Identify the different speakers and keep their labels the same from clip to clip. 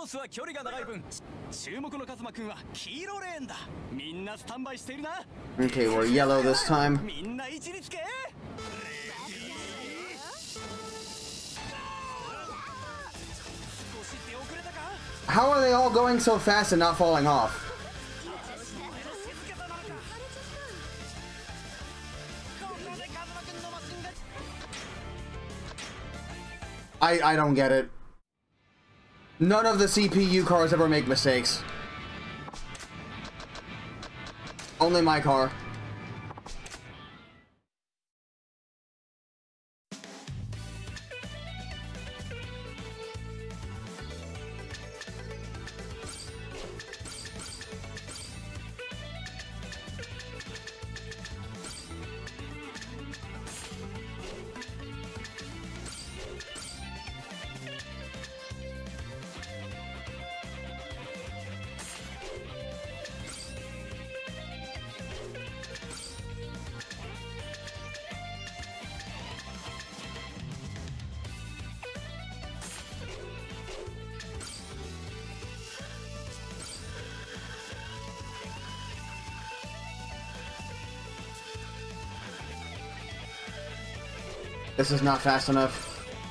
Speaker 1: ースは距離が長い分、注目のカズマくんは黄色レーンだ。みんなスタンバイしているな。
Speaker 2: Okay, we're yellow this time.
Speaker 1: みんな位置につけ。少し出遅れたか。
Speaker 2: How are they all going so fast and not falling off? I don't get it. None of the CPU cars ever make mistakes. Only my car. This is not fast enough.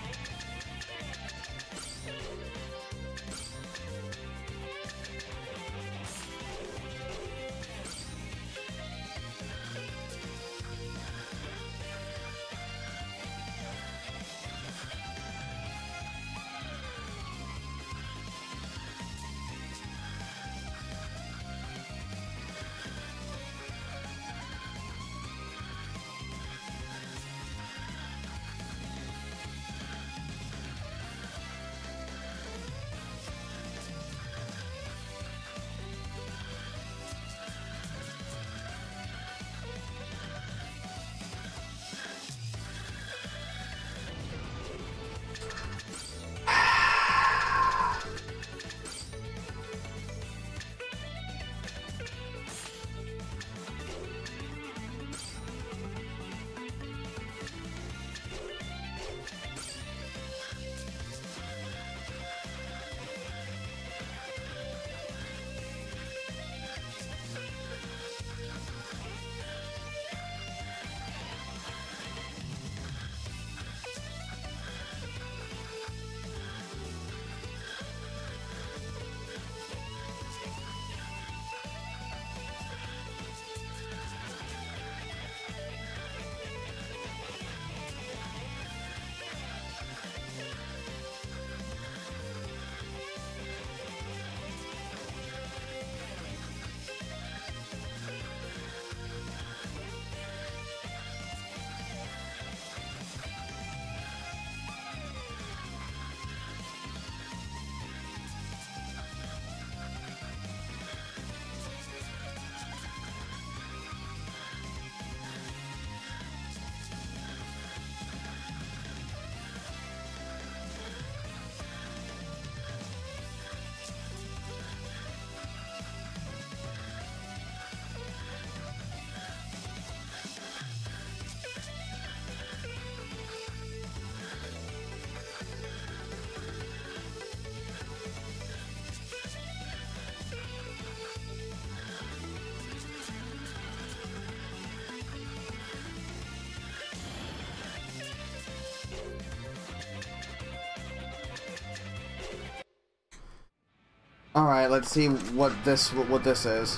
Speaker 2: All right, let's see what this is.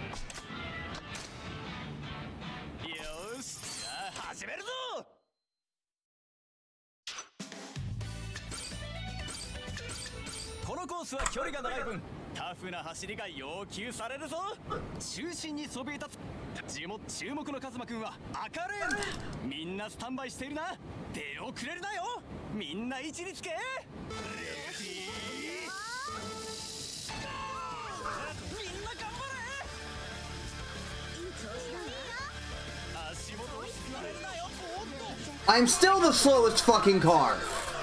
Speaker 2: I'm still the slowest fucking car.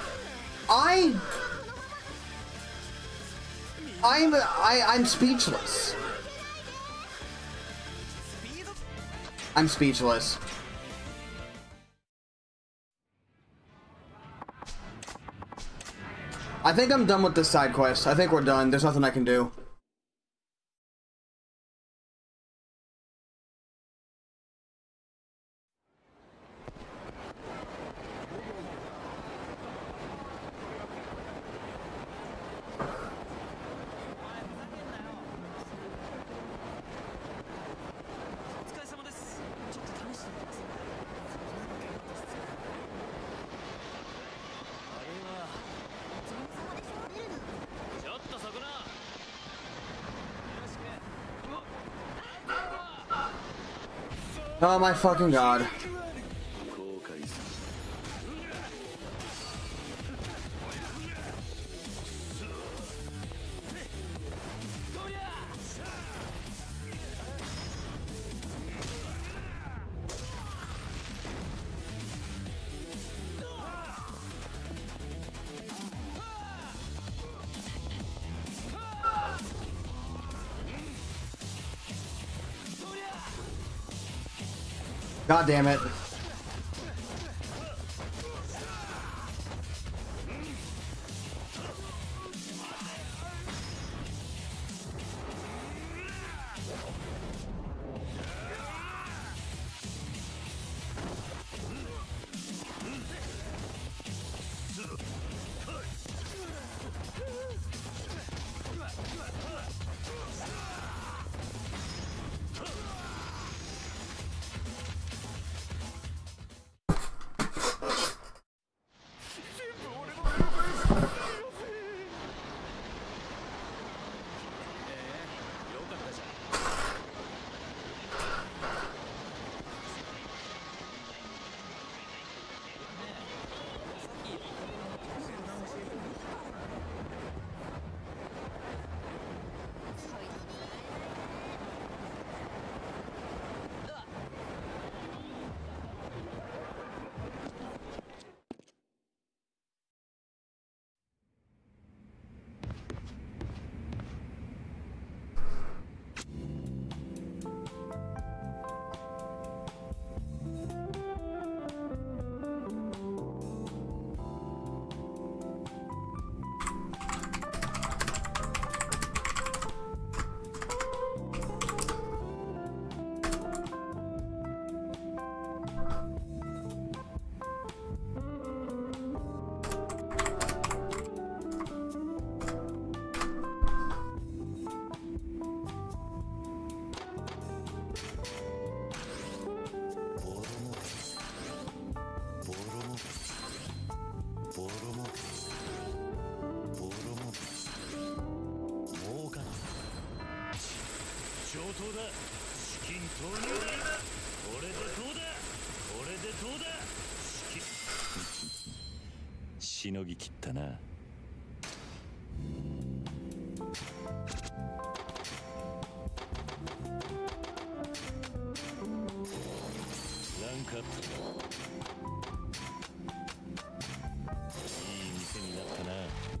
Speaker 2: I'm speechless. I'm speechless. I think I'm done with this side quest. I think we're done. There's nothing I can do. Oh my fucking god. God damn it.
Speaker 3: しのぎきったな。ランクアップ。いい店になったな。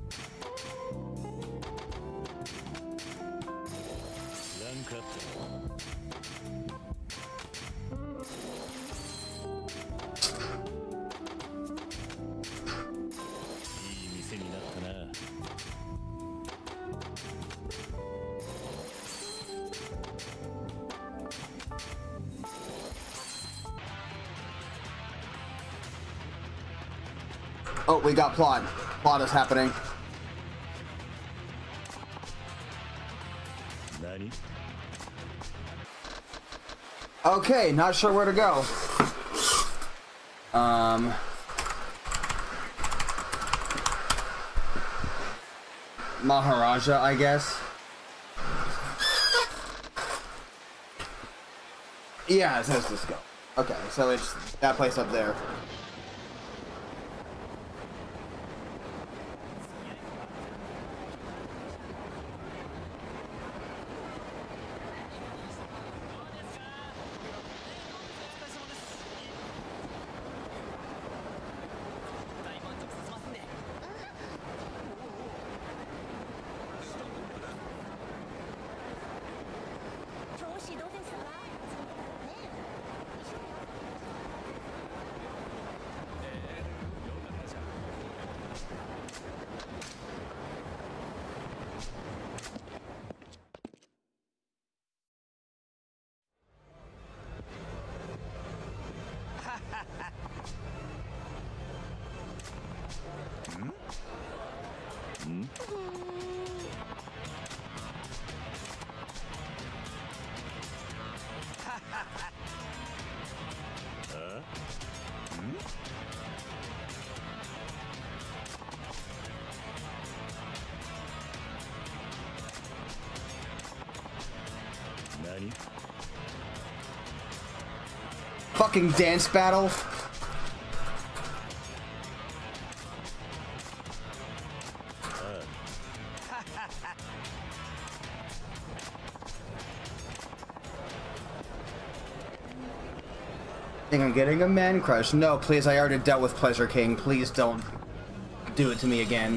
Speaker 3: ランクアップ。
Speaker 2: Oh, we got plot. Plot is happening. Okay, not sure where to go. Maharaja, I guess. Yeah, it says let's go. Okay, so it's that place up there. Fucking dance battle. I think I'm getting a man crush. No, please, I already dealt with Pleasure King. Please don't do it to me again.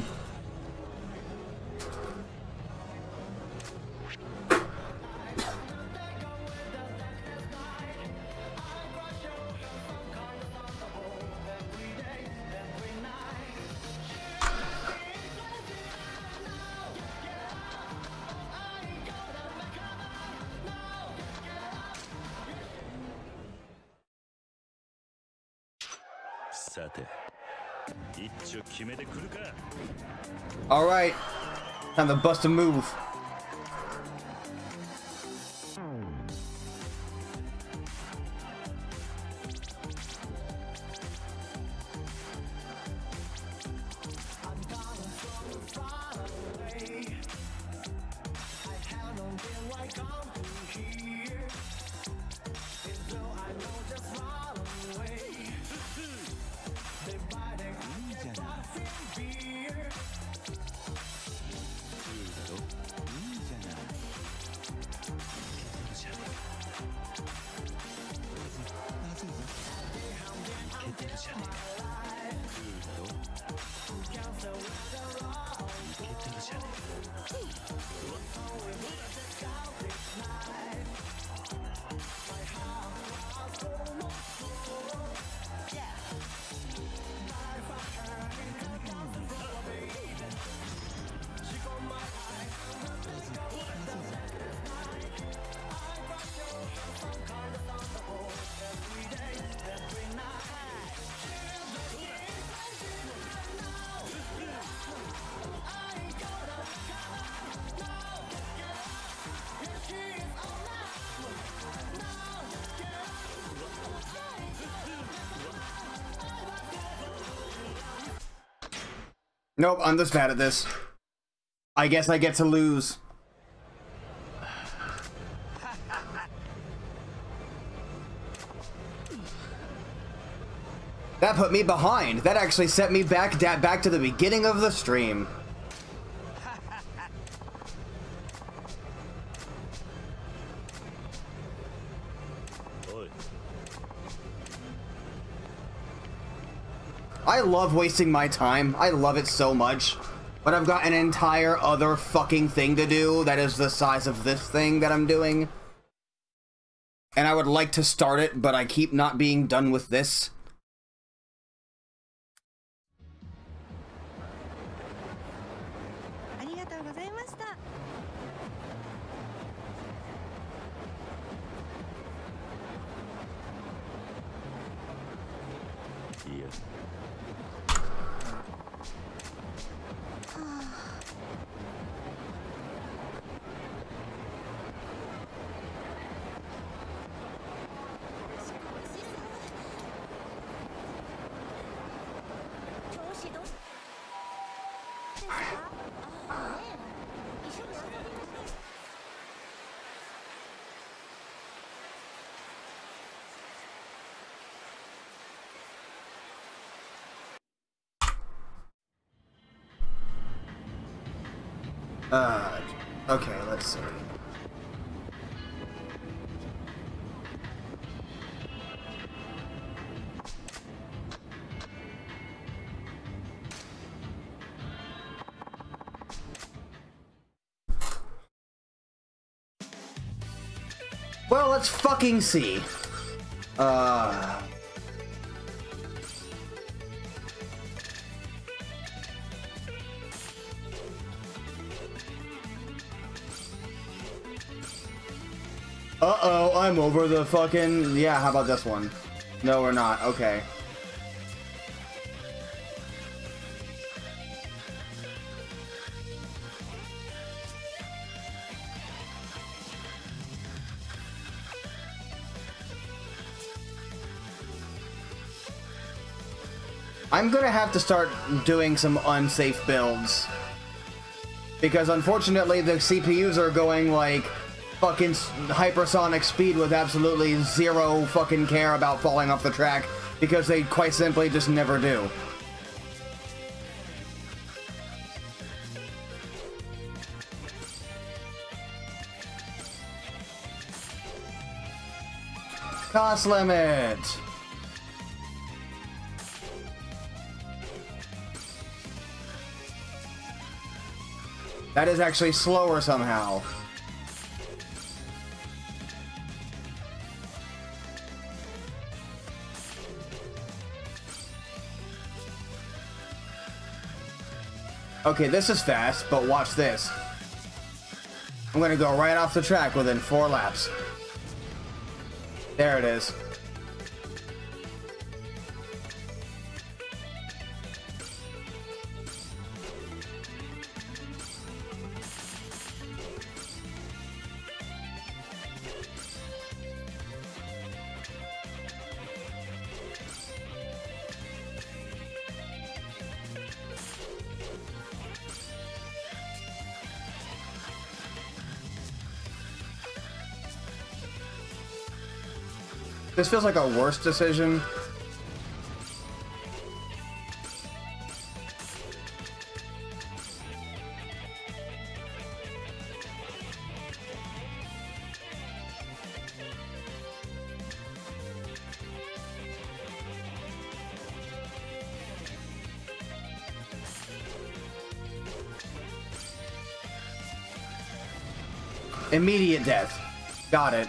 Speaker 2: Alright, time to bust a move. Nope, I'm just bad at this. I guess I get to lose. That put me behind. That actually set me back to the beginning of the stream. I love wasting my time. I love it so much. But I've got an entire other fucking thing to do that is the size of this thing that I'm doing. And I would like to start it, but I keep not being done with this. Okay, let's see. Well, let's fucking see. Uh-oh, I'm over the fucking... Yeah, how about this one? No, we're not. Okay. I'm gonna have to start doing some unsafe builds. Because unfortunately the CPUs are going like fucking hypersonic speed with absolutely zero fucking care about falling off the track because they quite simply just never do. Cost limit! That is actually slower somehow. Okay, this is fast, but watch this. I'm gonna go right off the track within 4 laps. There it is. This feels like a worse decision. Immediate death. Got it.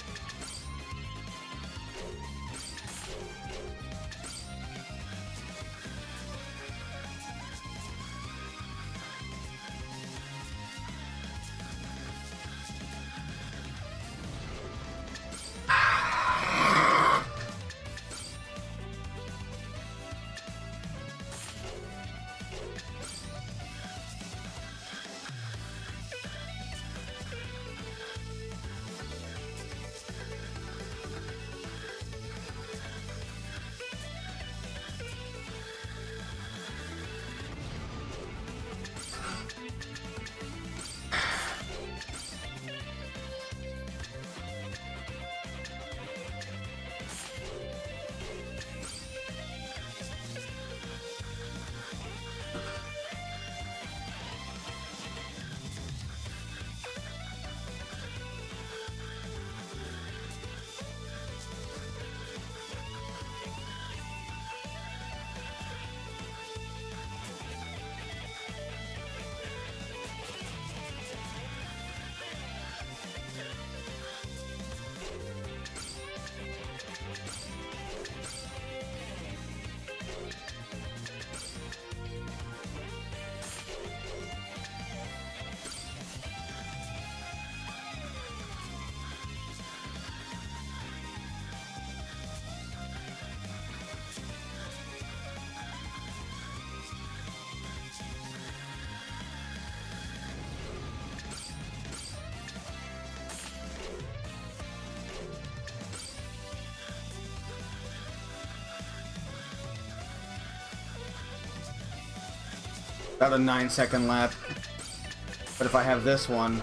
Speaker 2: About a 9-second lap. But if I have this one...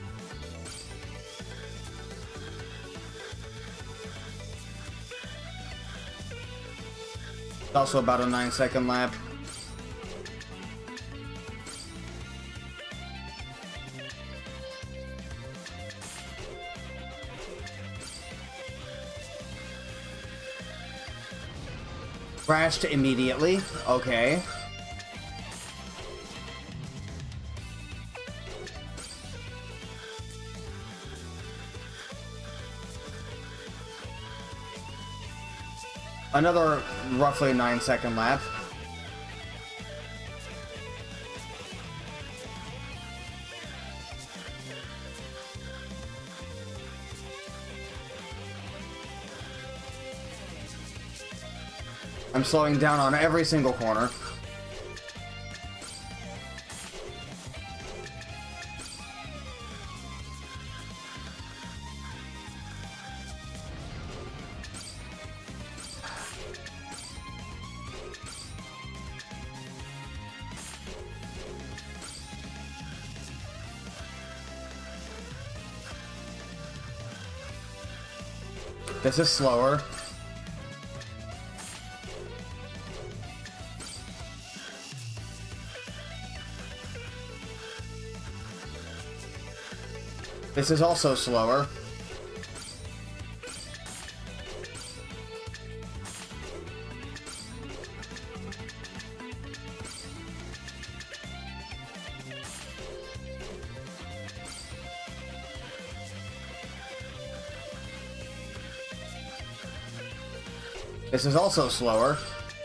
Speaker 2: It's also about a 9-second lap. Crashed immediately. Okay. Another roughly 9-second lap. I'm slowing down on every single corner. This is slower. This is also slower. This is also slower.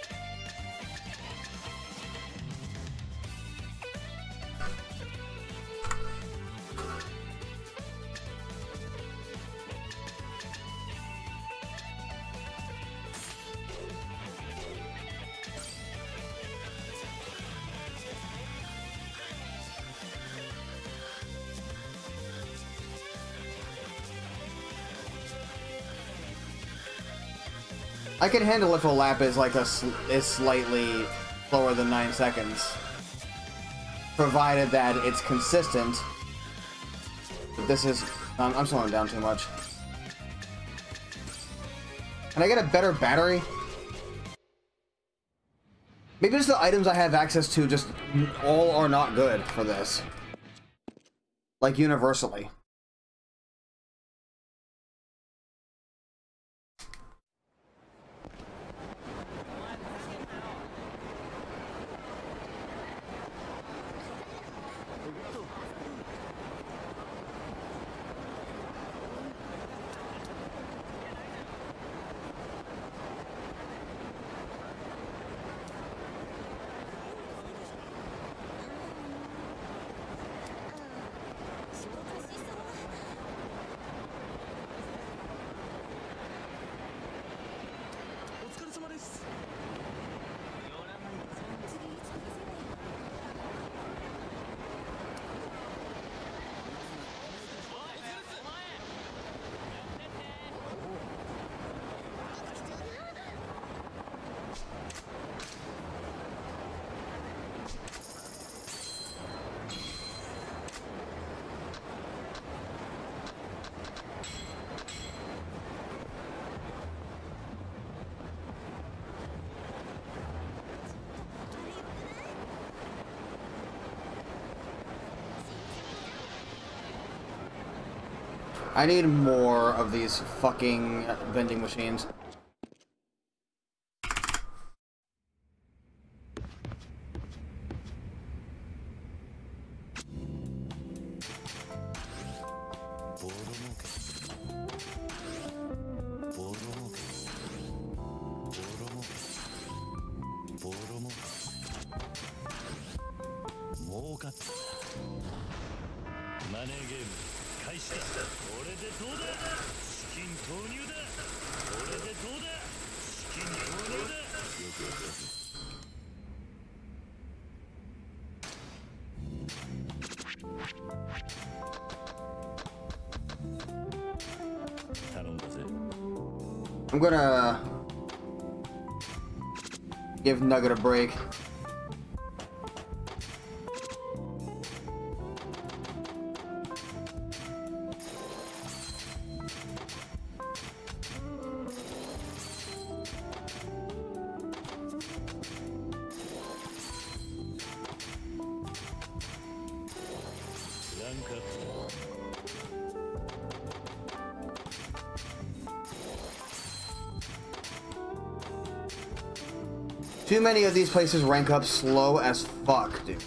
Speaker 2: I can handle if a lap is like is slightly slower than 9 seconds, provided that it's consistent. But this is I'm slowing down too much. Can I get a better battery? Maybe just the items I have access to just all are not good for this, like universally. I need more of these fucking vending machines. I'm gonna give Nugget a break. Too many of these places rank up slow as fuck, dude.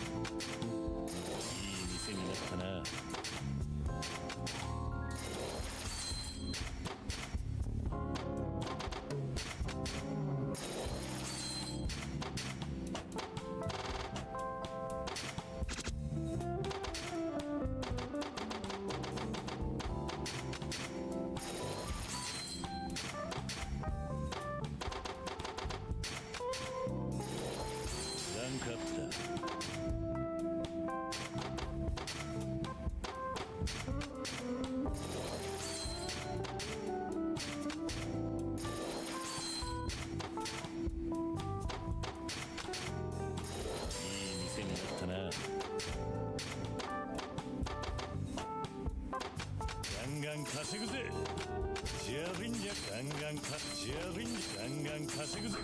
Speaker 3: 稼ぐぜ。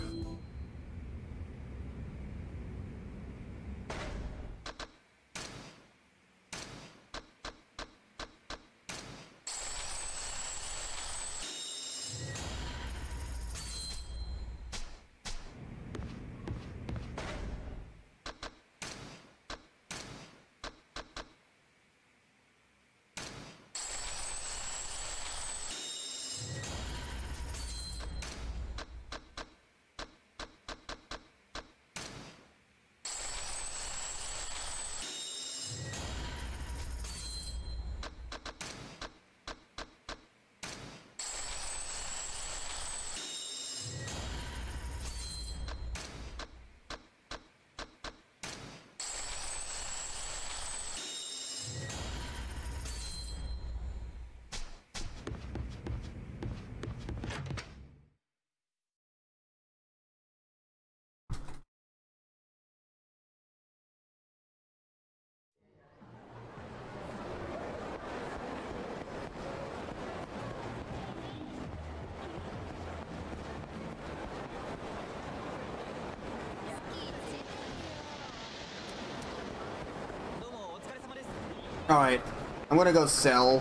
Speaker 2: Alright, I'm gonna go sell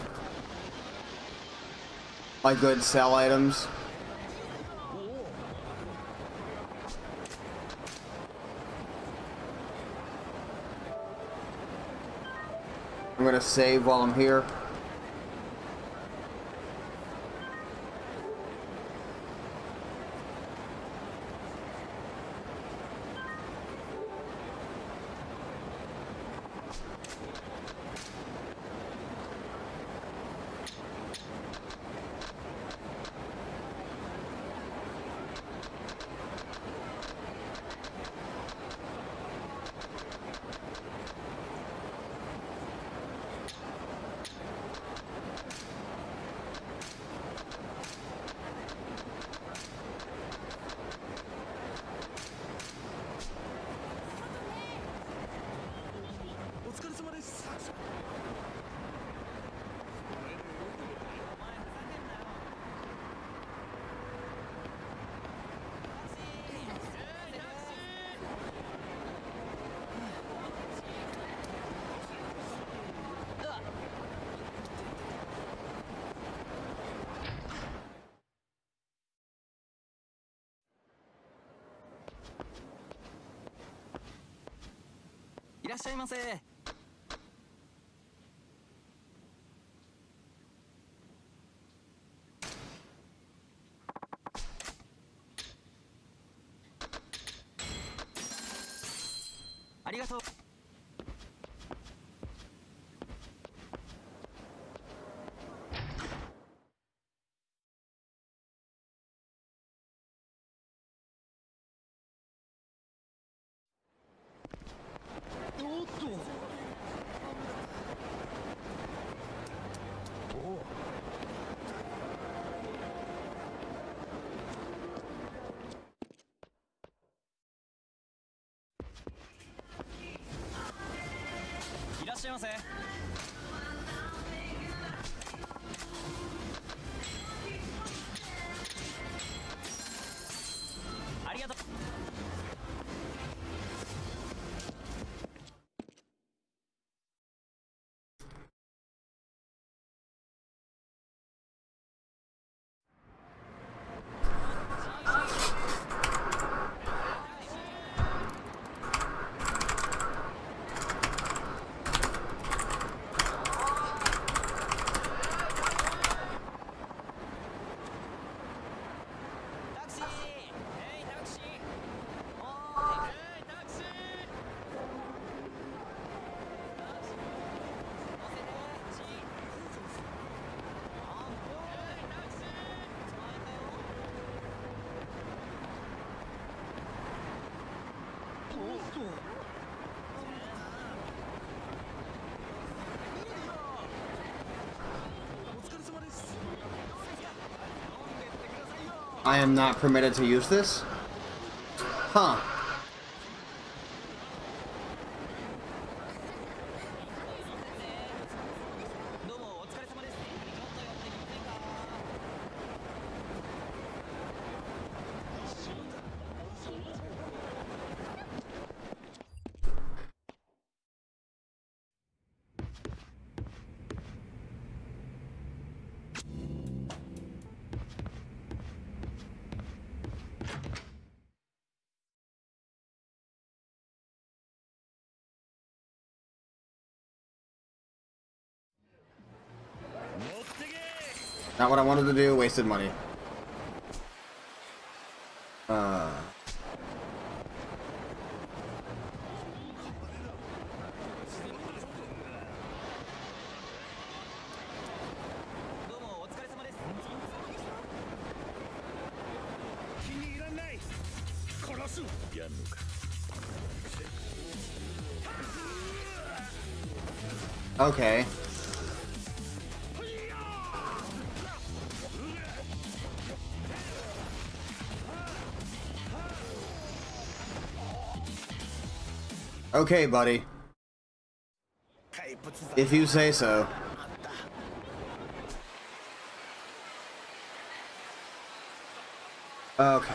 Speaker 2: my good sell items. I'm gonna save while I'm here.
Speaker 1: いらっしゃいませ。ありがとう。おっと。いらっしゃいませ。ありがとう。
Speaker 2: I am not permitted to use this? Huh. Not what I wanted to do, wasted money. Okay. Okay, buddy. If you say so. Okay.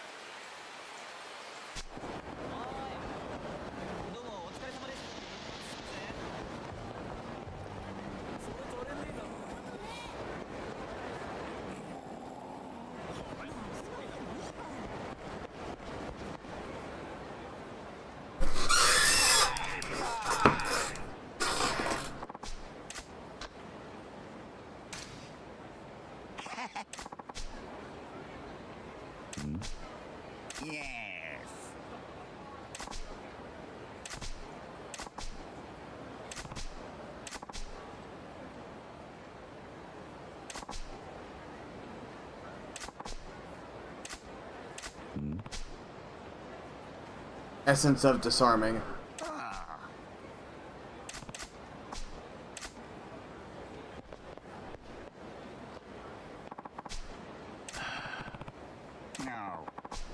Speaker 2: Essence of disarming.
Speaker 1: No.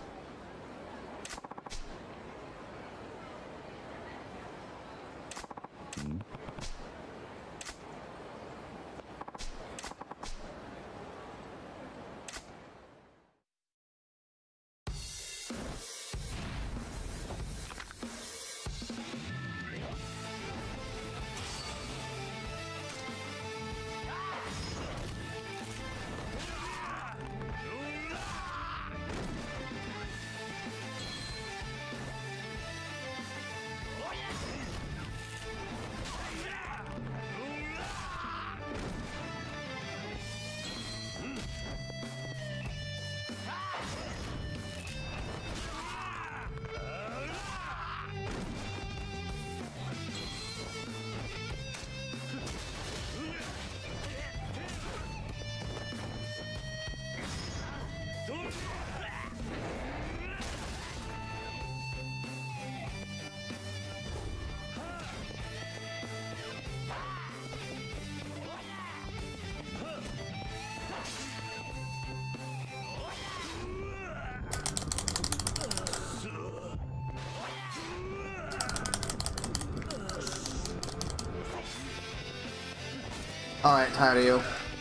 Speaker 2: Alright, tired of you.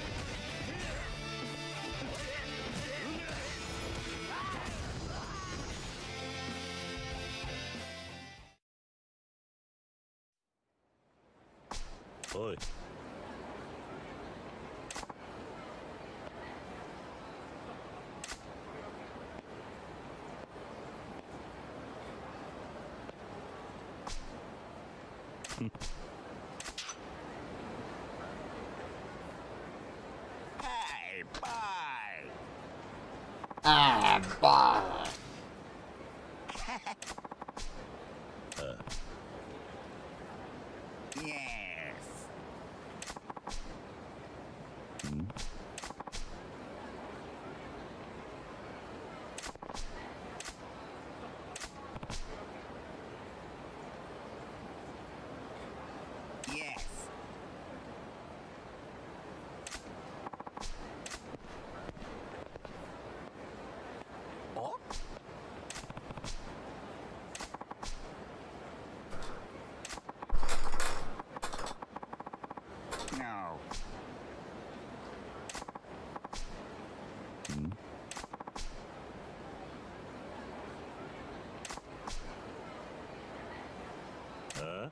Speaker 3: Oi.
Speaker 1: Hey, bye.
Speaker 2: Ah, bah.
Speaker 1: Yes. Yes. Oh? No.
Speaker 3: Huh?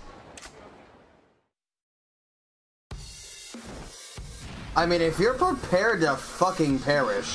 Speaker 2: I mean, if you're prepared to fucking perish.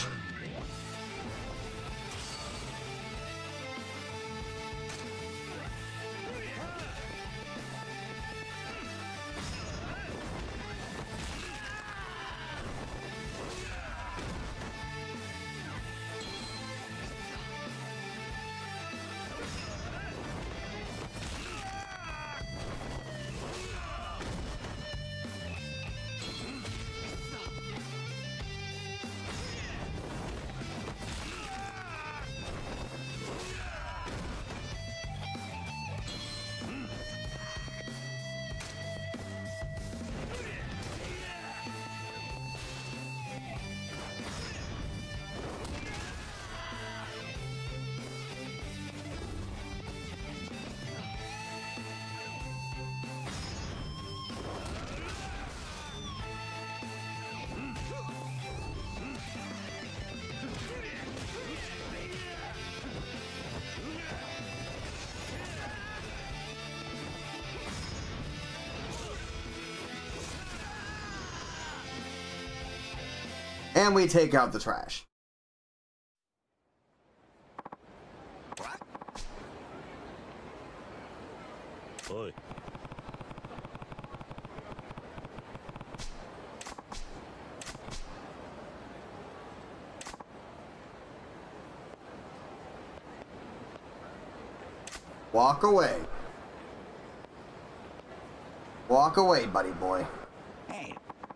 Speaker 2: And we take out the trash.
Speaker 3: Oi.
Speaker 2: Walk away. Walk away, buddy boy.
Speaker 1: Hey.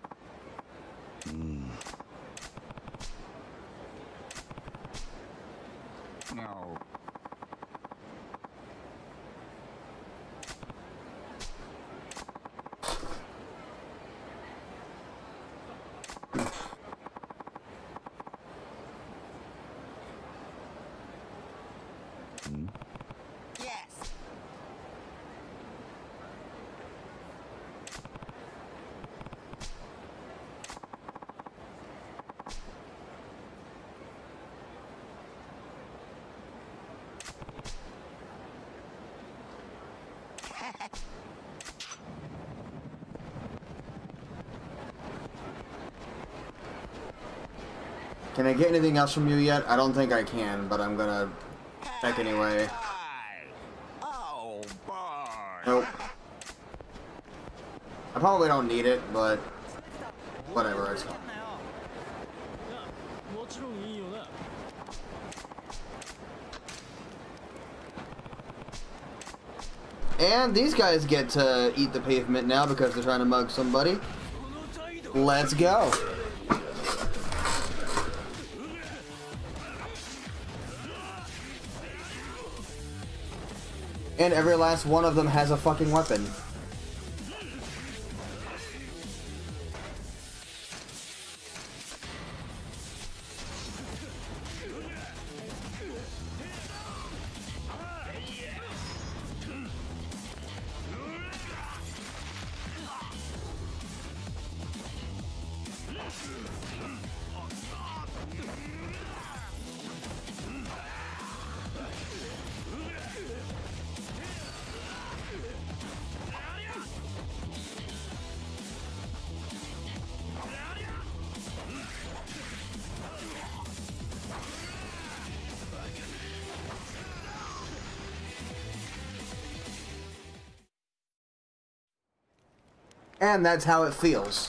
Speaker 1: No. Yes.
Speaker 2: Can I get anything else from you yet? I don't think I can, but I'm gonna check anyway.
Speaker 1: Oh, boy.
Speaker 2: Nope. I probably don't need it, but whatever, it's fine.
Speaker 3: もちろんいいよな。
Speaker 2: And these guys get to eat the pavement now because they're trying to mug somebody. Let's go. And every last one of them has a fucking weapon. And that's how it feels.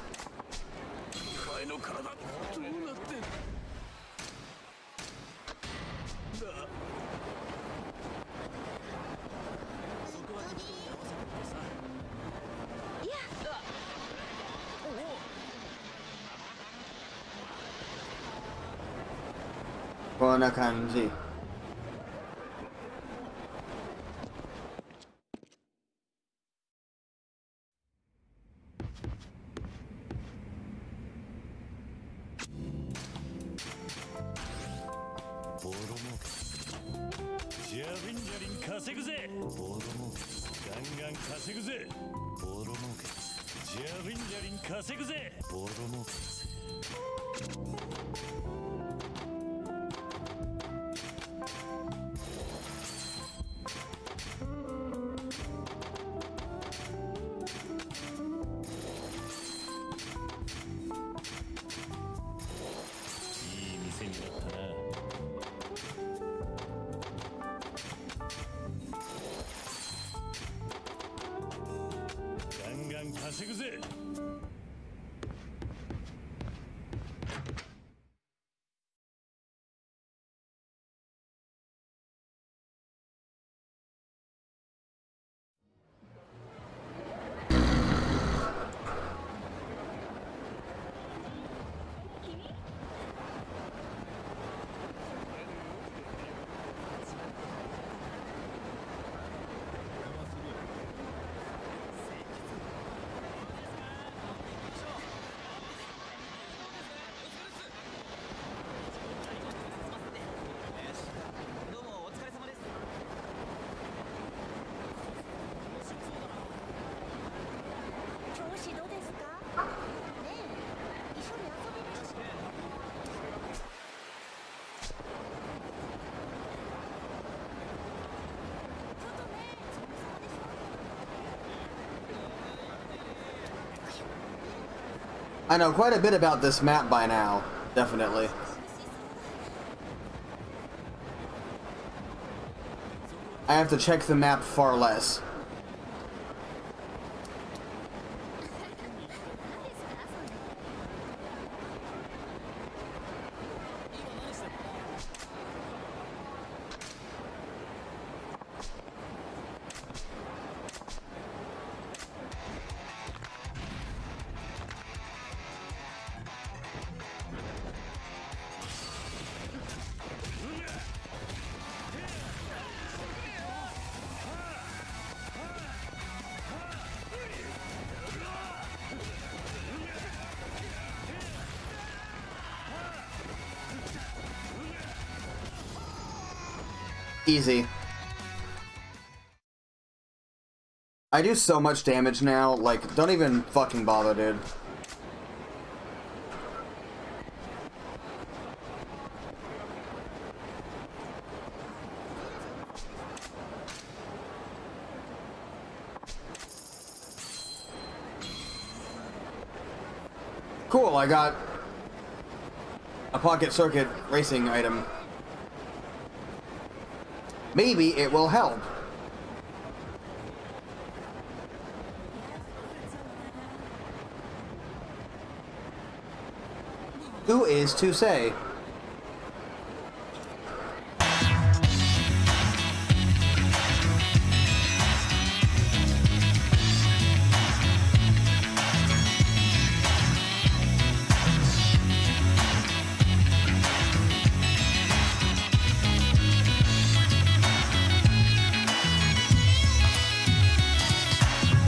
Speaker 2: Buona kanji. I know quite a bit about this map by now, definitely. I have to check the map far less. Easy. I do so much damage now, like, don't even fucking bother, dude. Cool, I got a pocket circuit racing item. Maybe it will help. Who is to say?